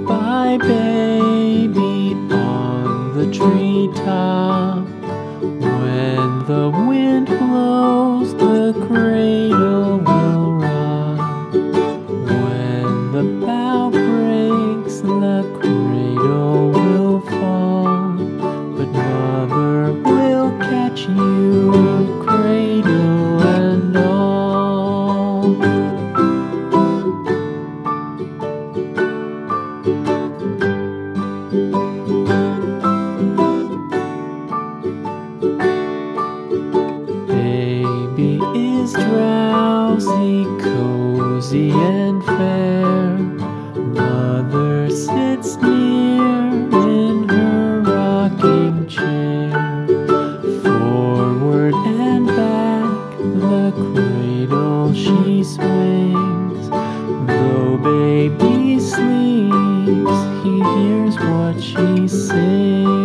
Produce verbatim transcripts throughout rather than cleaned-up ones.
Lullaby baby on the treetop. When the wind blows, the cradle will rock. When the bough breaks, the cradle will fall. But mother will catch you, cradle and all. Baby is drowsy, cozy and fair. Mother sits near in her rocking chair. Forward and back the cradle she swings. Though baby sleeps, he hears what she sings.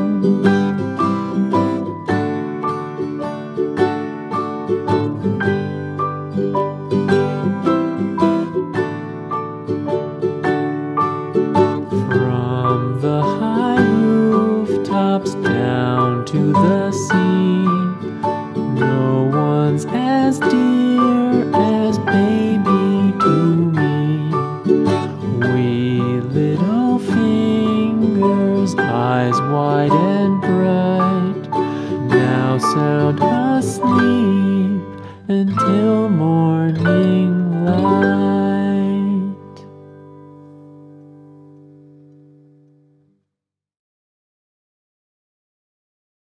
From the high rooftops down to the sea, no one's as dear as baby to me. Wee little fingers, eyes wide and bright, now sound asleep until morning light.